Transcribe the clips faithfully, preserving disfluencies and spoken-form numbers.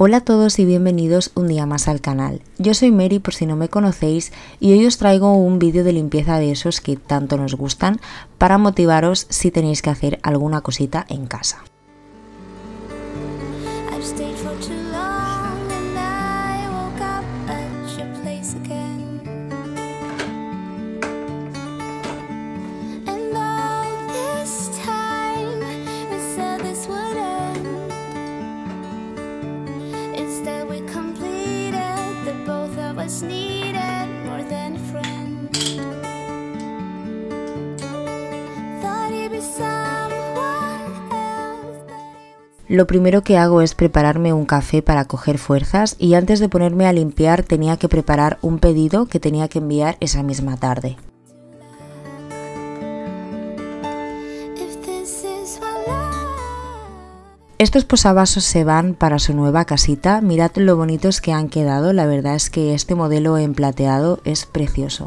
Hola a todos y bienvenidos un día más al canal. Yo soy Mary por si no me conocéis y hoy os traigo un vídeo de limpieza de esos que tanto nos gustan para motivaros si tenéis que hacer alguna cosita en casa. Lo primero que hago es prepararme un café para coger fuerzas y antes de ponerme a limpiar tenía que preparar un pedido que tenía que enviar esa misma tarde. Estos posavasos se van para su nueva casita, mirad lo bonitos que han quedado, la verdad es que este modelo en plateado es precioso.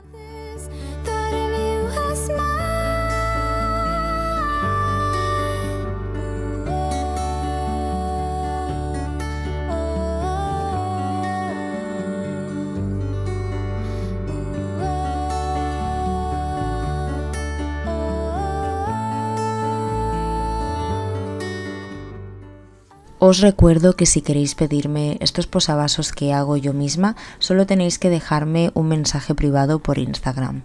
Os recuerdo que si queréis pedirme estos posavasos que hago yo misma, solo tenéis que dejarme un mensaje privado por Instagram.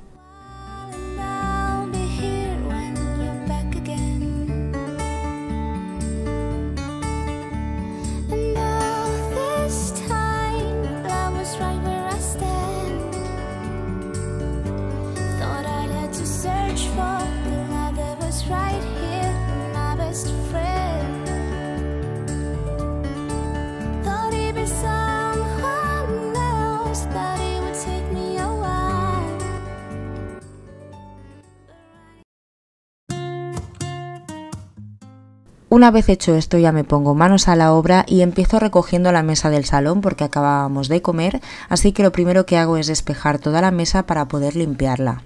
Una vez hecho esto ya me pongo manos a la obra y empiezo recogiendo la mesa del salón porque acabábamos de comer, así que lo primero que hago es despejar toda la mesa para poder limpiarla.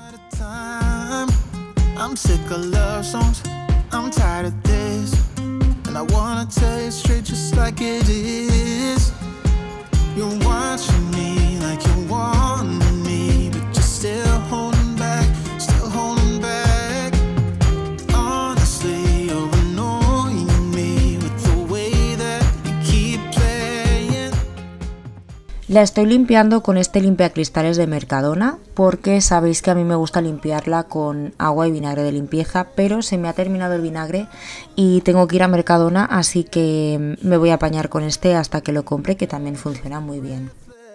La estoy limpiando con este limpiacristales de Mercadona porque sabéis que a mí me gusta limpiarla con agua y vinagre de limpieza, pero se me ha terminado el vinagre y tengo que ir a Mercadona, así que me voy a apañar con este hasta que lo compre, que también funciona muy bien.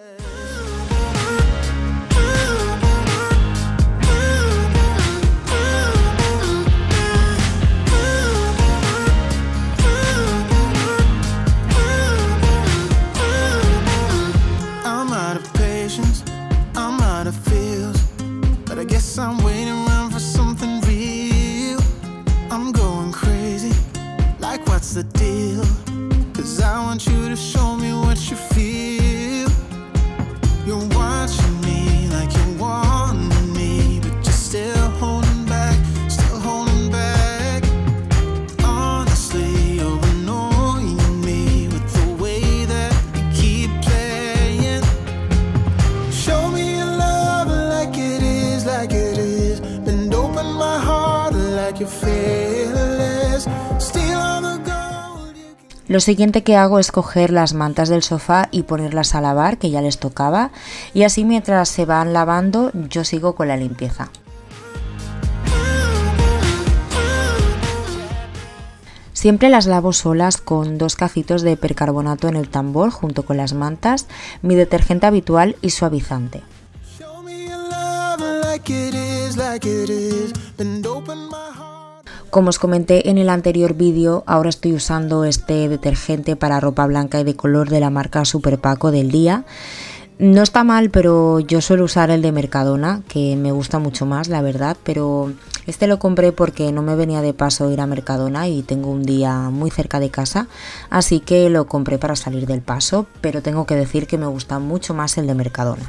I'm waiting around for something real. I'm going crazy, like what's the deal? Cause I want you to show me what you feel. You're watching me like you want me, but you're still holding back, still holding back. Honestly, you're annoying me with the way that you keep playing. Show me your love like it is, like it Lo siguiente que hago es coger las mantas del sofá y ponerlas a lavar, que ya les tocaba, y así mientras se van lavando yo sigo con la limpieza. Siempre las lavo solas con dos cacitos de percarbonato en el tambor junto con las mantas, mi detergente habitual y suavizante. Como os comenté en el anterior vídeo, ahora estoy usando este detergente para ropa blanca y de color de la marca Super Paco del Día. No está mal, pero yo suelo usar el de Mercadona, que me gusta mucho más, la verdad, pero este lo compré porque no me venía de paso ir a Mercadona y tengo un día muy cerca de casa, así que lo compré para salir del paso, pero tengo que decir que me gusta mucho más el de Mercadona.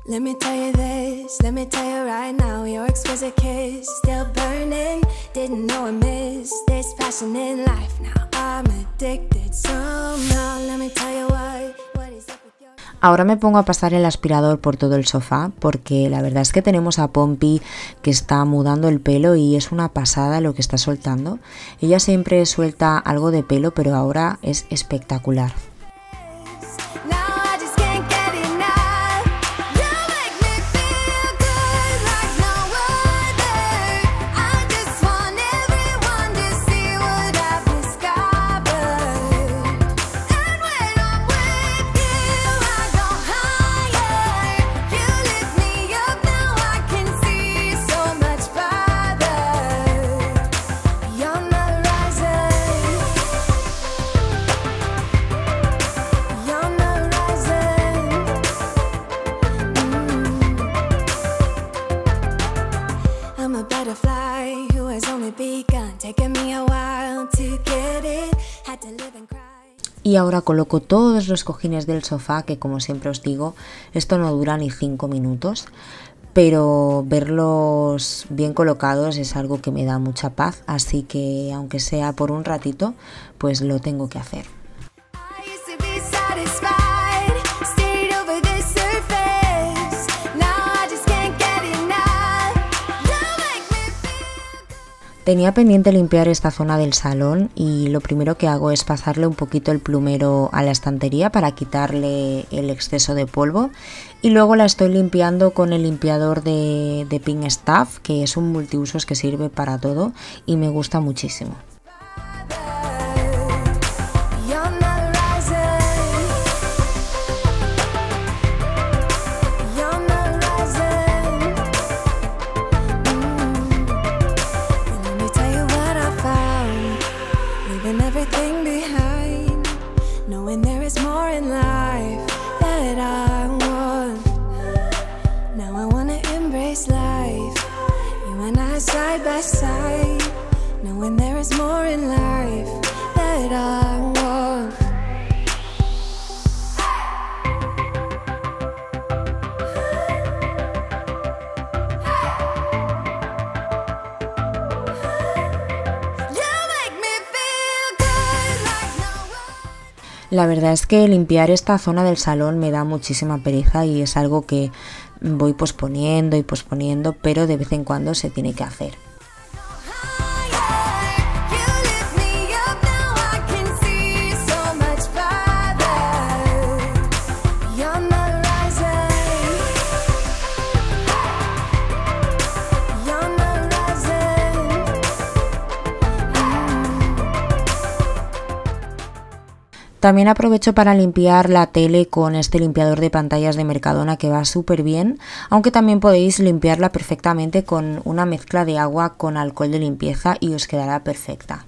Let me tell you this, let me tell you right now, your exquisite kiss still burning. Didn't know I missed this passion in life. Now I'm addicted somehow. Let me tell you what, what is up with your... Ahora me pongo a pasar el aspirador por todo el sofá porque la verdad es que tenemos a Pompi que está mudando el pelo y es una pasada lo que está soltando. Ella siempre suelta algo de pelo, pero ahora es espectacular. Y ahora coloco todos los cojines del sofá, que como siempre os digo, esto no dura ni cinco minutos, pero verlos bien colocados es algo que me da mucha paz, así que aunque sea por un ratito, pues lo tengo que hacer. Tenía pendiente limpiar esta zona del salón y lo primero que hago es pasarle un poquito el plumero a la estantería para quitarle el exceso de polvo y luego la estoy limpiando con el limpiador de, de Pink Stuff, que es un multiusos que sirve para todo y me gusta muchísimo. Side by side, knowing there is more in life that I want. La verdad es que limpiar esta zona del salón me da muchísima pereza y es algo que voy posponiendo y posponiendo, pero de vez en cuando se tiene que hacer. También aprovecho para limpiar la tele con este limpiador de pantallas de Mercadona que va súper bien, aunque también podéis limpiarla perfectamente con una mezcla de agua con alcohol de limpieza y os quedará perfecta.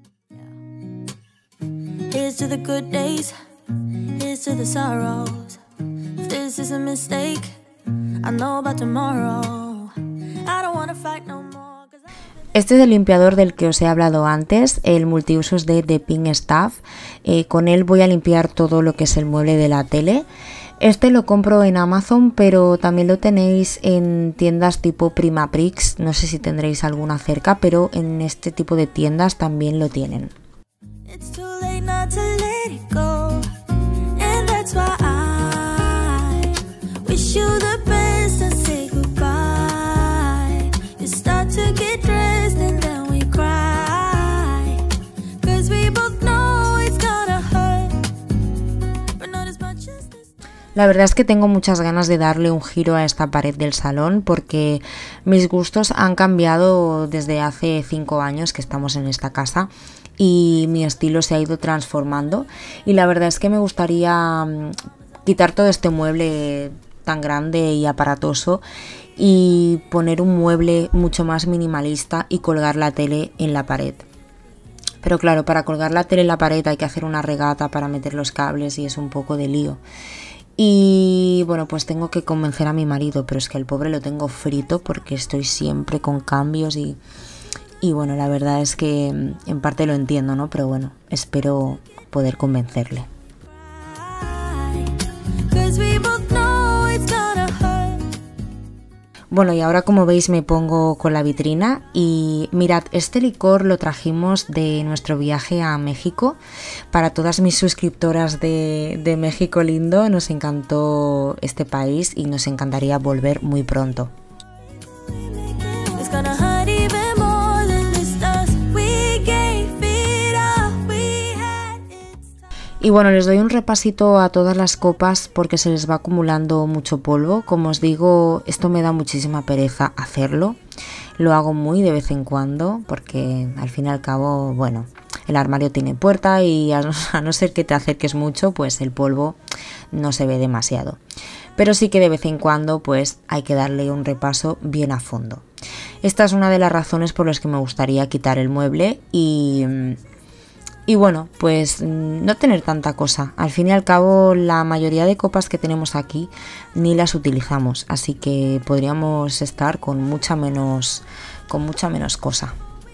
Here's to the good days, here's to the sorrows. If this is a mistake, I know about tomorrow. I don't wanna fight no more. Este es el limpiador del que os he hablado antes, el multiusos de The Pink Stuff. Eh, con él voy a limpiar todo lo que es el mueble de la tele. Este lo compro en Amazon, pero también lo tenéis en tiendas tipo Primaprix. No sé si tendréis alguna cerca, pero en este tipo de tiendas también lo tienen. It's too late not to let it go, and that's why I wish you the best and say goodbye. You start to get dressed and then we cry, 'cause we both know it's gonna hurt, but not as much as this. La verdad es que tengo muchas ganas de darle un giro a esta pared del salón porque mis gustos han cambiado desde hace cinco años que estamos en esta casa y mi estilo se ha ido transformando y la verdad es que me gustaría quitar todo este mueble tan grande y aparatoso y poner un mueble mucho más minimalista y colgar la tele en la pared. Pero claro, para colgar la tele en la pared hay que hacer una regata para meter los cables y es un poco de lío. Y bueno, pues tengo que convencer a mi marido, pero es que el pobre lo tengo frito porque estoy siempre con cambios y, y bueno, la verdad es que en parte lo entiendo, ¿no? Pero bueno, espero poder convencerle. 'Cause we both know it's gonna hurt. Bueno, y ahora como veis me pongo con la vitrina y mirad, este licor lo trajimos de nuestro viaje a México. Para todas mis suscriptoras de, de México lindo, nos encantó este país y nos encantaría volver muy pronto. Y bueno, les doy un repasito a todas las copas porque se les va acumulando mucho polvo. Como os digo, esto me da muchísima pereza hacerlo. Lo hago muy de vez en cuando porque al fin y al cabo, bueno, el armario tiene puerta y a no, a no ser que te acerques mucho, pues el polvo no se ve demasiado. Pero sí que de vez en cuando pues hay que darle un repaso bien a fondo. Esta es una de las razones por las que me gustaría quitar el mueble y... Y bueno, pues no tener tanta cosa. Al fin y al cabo, la mayoría de copas que tenemos aquí ni las utilizamos, así que podríamos estar con mucha menos, con mucha menos cosa.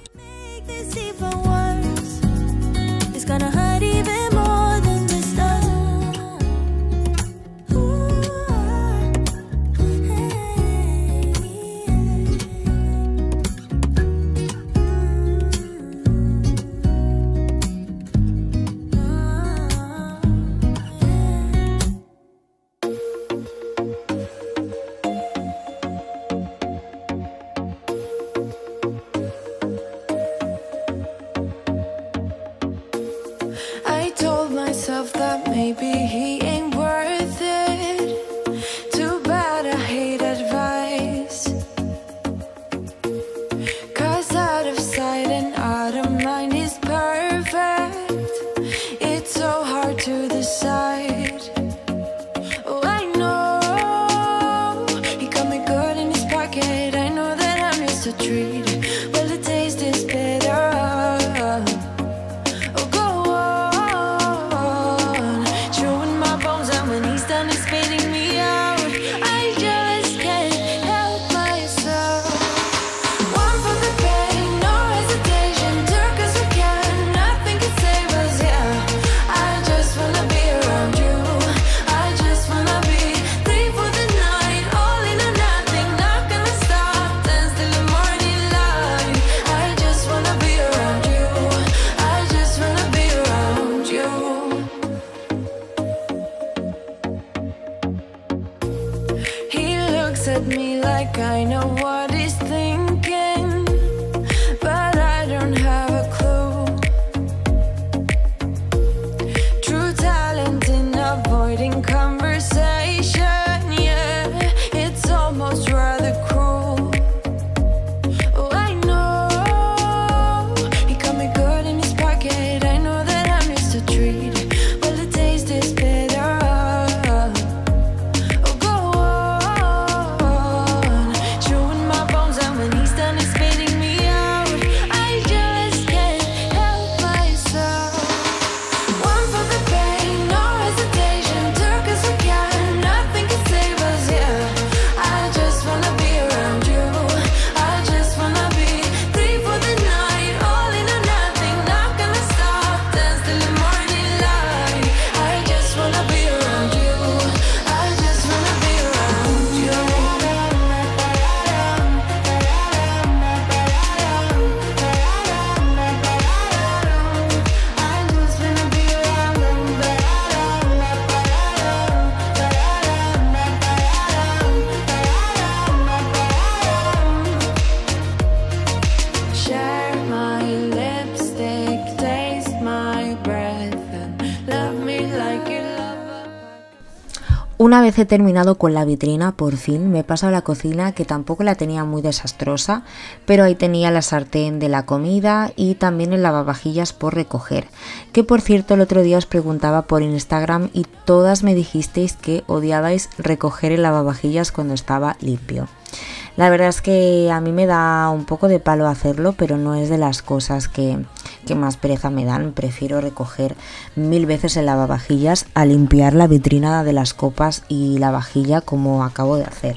Una vez he terminado con la vitrina, por fin me he pasado a la cocina, que tampoco la tenía muy desastrosa, pero ahí tenía la sartén de la comida y también el lavavajillas por recoger, que por cierto el otro día os preguntaba por Instagram y todas me dijisteis que odiabais recoger el lavavajillas cuando estaba limpio. La verdad es que a mí me da un poco de palo hacerlo, pero no es de las cosas que, que más pereza me dan. Prefiero recoger mil veces el lavavajillas a limpiar la vitrina de las copas y la vajilla como acabo de hacer.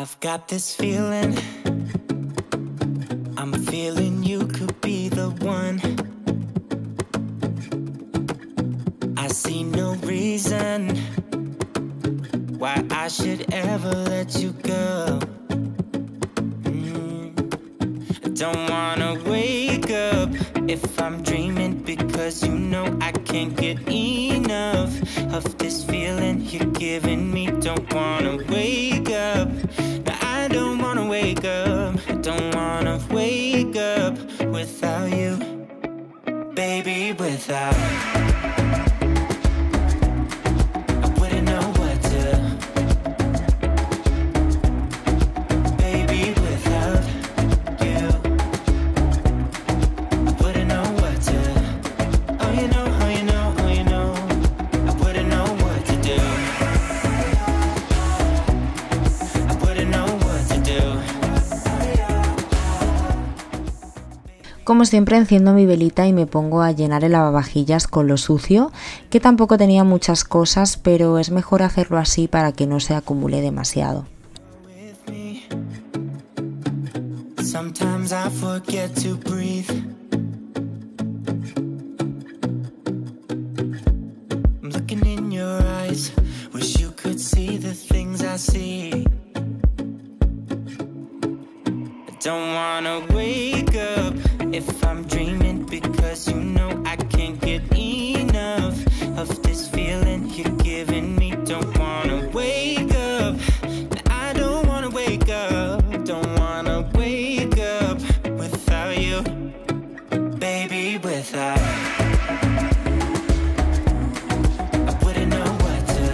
I've got this feeling, I'm feeling you could be the one. I see no reason why I should ever let you go. mm. I don't wanna wake up if I'm dreaming, because you know I can't get enough of this feeling you're giving me. Don't wanna wake up, no, I don't wanna wake up. I don't wanna wake up without you, baby, without I wouldn't know what to, baby, without you I wouldn't know what to, oh you know, oh you know, oh you know I wouldn't know what to do, I wouldn't know what to do. Como siempre, enciendo mi velita y me pongo a llenar el lavavajillas con lo sucio, que tampoco tenía muchas cosas, pero es mejor hacerlo así para que no se acumule demasiado. Sometimes I forget to breathe. I'm looking in your eyes, wish you could see the things I see. I don't wanna wake up if I'm dreaming, because you know I can't get enough of this feeling you're giving me. Don't wanna wake up, I don't wanna wake up. Don't wanna wake up without you, baby, without I wouldn't know what to,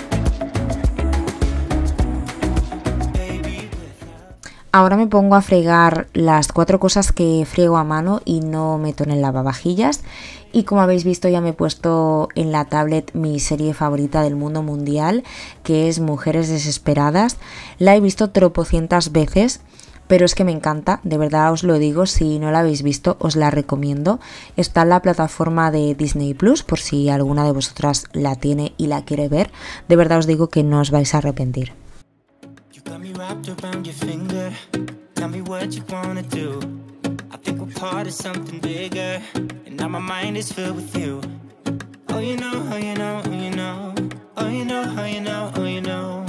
baby, without. Ahora me pongo a fregar las cuatro cosas que friego a mano y no meto en el lavavajillas. Y como habéis visto, ya me he puesto en la tablet mi serie favorita del mundo mundial, que es Mujeres Desesperadas. La he visto tropocientas veces, pero es que me encanta, de verdad os lo digo. Si no la habéis visto, os la recomiendo. Está en la plataforma de Disney Plus, por si alguna de vosotras la tiene y la quiere ver. De verdad os digo que no os vais a arrepentir. Got me wrapped around your finger. Tell me what you wanna do. I think we're part of something bigger, and now my mind is filled with you. Oh, you know, oh, you know, oh, you know. Oh, you know, oh, you know, oh, you know.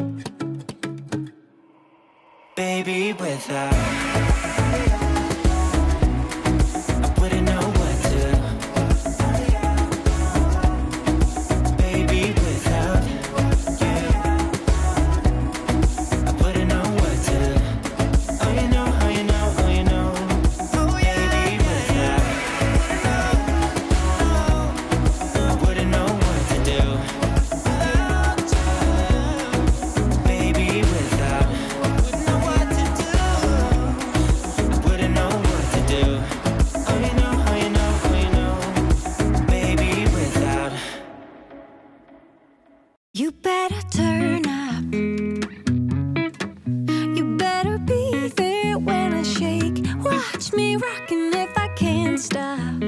Baby, without I wouldn't know what to, baby, without you I wouldn't know what to, oh you know, oh you know, oh you know, baby, without I wouldn't know what to do, baby, without I wouldn't know what to do, I wouldn't know what to do, oh you know, oh you know, oh you know, baby, without. You better turn up. You better be there when I shake. Watch me rockin' if I can't stop.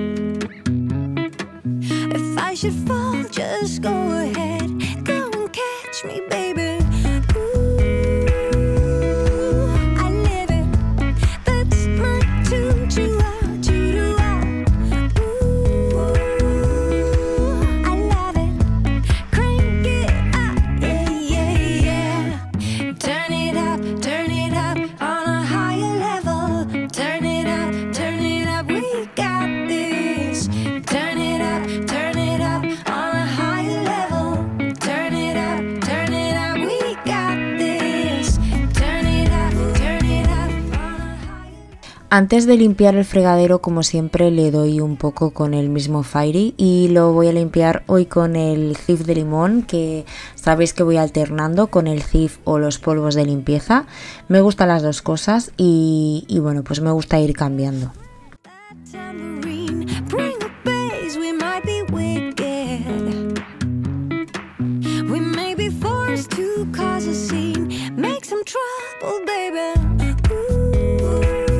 If I should fall, just go ahead. Go and catch me, baby. Ooh, I live it. That's my tune. Choo-ah, choo-doo-ah. Ooh, I love it. Crank it up, yeah, yeah, yeah. Turn it up, turn it up on a higher level. Turn it up, turn it up, we got this. Turn it up, turn it up on a higher level. Turn it up, turn it up, we got this. Turn it up, turn it up on a higher. Antes de limpiar el fregadero, como siempre, le doy un poco con el mismo Fairy y lo voy a limpiar hoy con el Cif de limón, que sabéis que voy alternando con el Cif o los polvos de limpieza. Me gustan las dos cosas y, y bueno, pues me gusta ir cambiando. That tambourine, bring the bass, we might be wicked. We may be forced to cause a scene, make some trouble, baby. Ooh,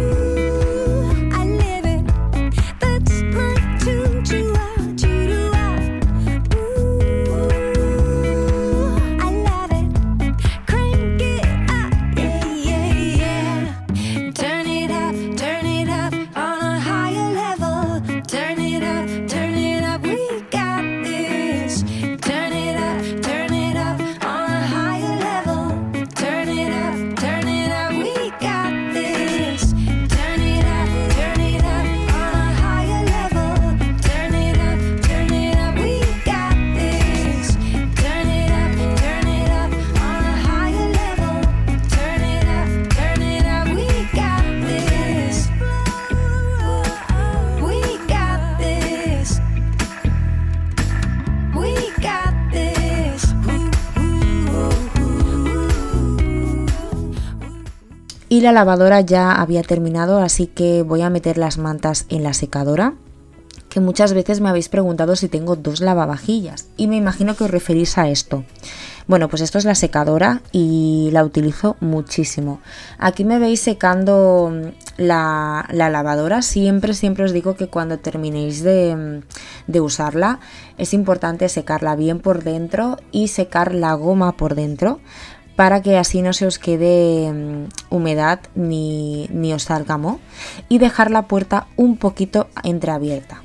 I live it. That's my tune. Choo-ah, choo-doo-ah. Ooh, I love it. Crank it up, yeah, Y la lavadora ya había terminado, así que voy a meter las mantas en la secadora, que muchas veces me habéis preguntado si tengo dos lavavajillas y me imagino que os referís a esto. Bueno, pues esto es la secadora y la utilizo muchísimo. Aquí me veis secando la, la lavadora. Siempre, siempre os digo que cuando terminéis de, de usarla es importante secarla bien por dentro y secar la goma por dentro, para que así no se os quede um, humedad ni, ni os salga moho, y dejar la puerta un poquito entreabierta.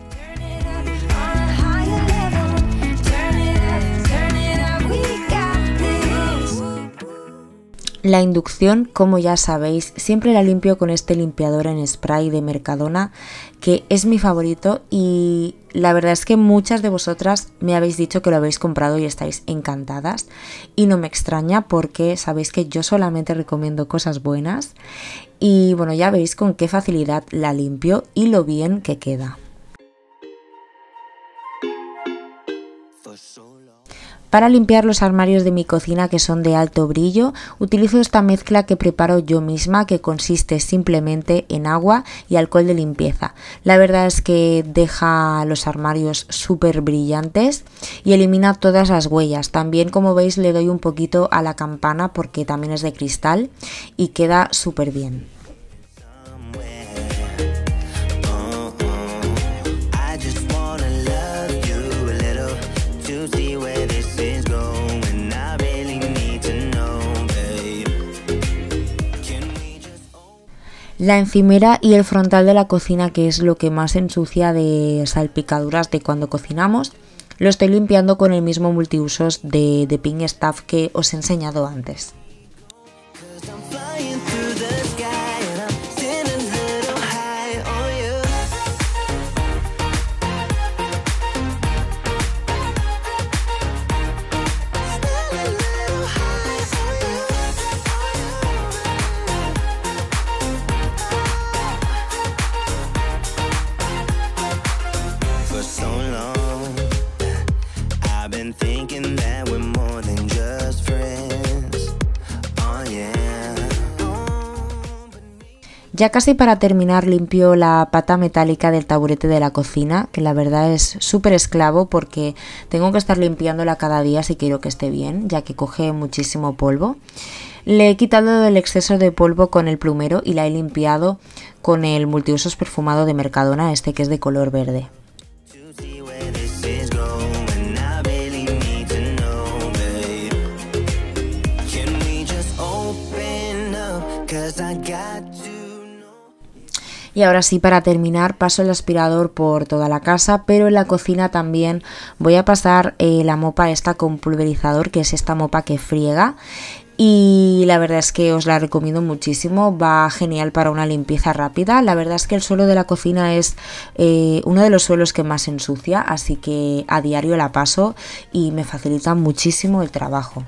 La inducción, como ya sabéis, siempre la limpio con este limpiador en spray de Mercadona, que es mi favorito, y la verdad es que muchas de vosotras me habéis dicho que lo habéis comprado y estáis encantadas, y no me extraña porque sabéis que yo solamente recomiendo cosas buenas. Y bueno, ya veis con qué facilidad la limpio y lo bien que queda. Para limpiar los armarios de mi cocina, que son de alto brillo, utilizo esta mezcla que preparo yo misma, que consiste simplemente en agua y alcohol de limpieza. La verdad es que deja los armarios súper brillantes y elimina todas las huellas. También, como veis, le doy un poquito a la campana porque también es de cristal y queda súper bien. La encimera y el frontal de la cocina, que es lo que más ensucia de salpicaduras de cuando cocinamos, lo estoy limpiando con el mismo multiusos de, de Pink Stuff que os he enseñado antes. Ya casi para terminar, limpio la pata metálica del taburete de la cocina, que la verdad es súper esclavo porque tengo que estar limpiándola cada día si quiero que esté bien, ya que coge muchísimo polvo. Le he quitado el exceso de polvo con el plumero y la he limpiado con el multiusos perfumado de Mercadona, este que es de color verde. Y ahora sí, para terminar, paso el aspirador por toda la casa, pero en la cocina también voy a pasar eh, la mopa esta con pulverizador, que es esta mopa que friega. Y la verdad es que os la recomiendo muchísimo, va genial para una limpieza rápida. La verdad es que el suelo de la cocina es eh, uno de los suelos que más ensucia, así que a diario la paso y me facilita muchísimo el trabajo.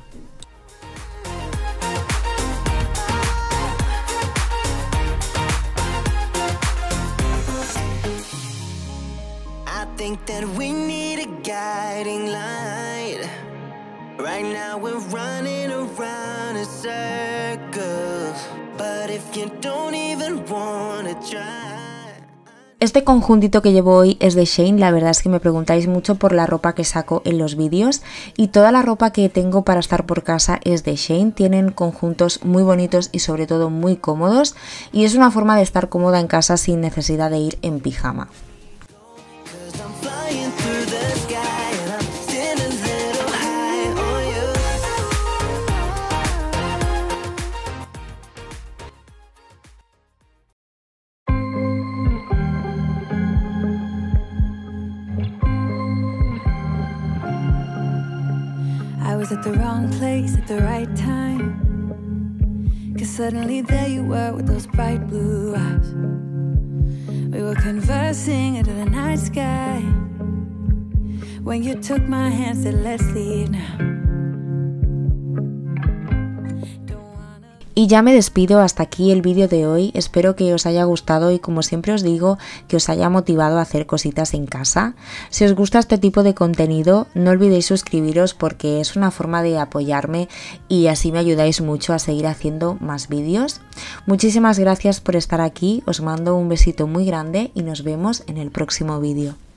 Think that we need a guiding light. Right now we're running around in circles. But if you don't even wanna try. Este conjuntito que llevo hoy es de Shein. La verdad es que me preguntáis mucho por la ropa que saco en los vídeos y toda la ropa que tengo para estar por casa es de Shein. Tienen conjuntos muy bonitos y sobre todo muy cómodos, y es una forma de estar cómoda en casa sin necesidad de ir en pijama. I was at the wrong place at the right time, 'cause suddenly there you were with those bright blue eyes. We were conversing under the night sky, when you took my hand, said let's leave now. Y ya me despido, hasta aquí el vídeo de hoy, espero que os haya gustado y como siempre os digo, que os haya motivado a hacer cositas en casa. Si os gusta este tipo de contenido, no olvidéis suscribiros porque es una forma de apoyarme y así me ayudáis mucho a seguir haciendo más vídeos. Muchísimas gracias por estar aquí, os mando un besito muy grande y nos vemos en el próximo vídeo.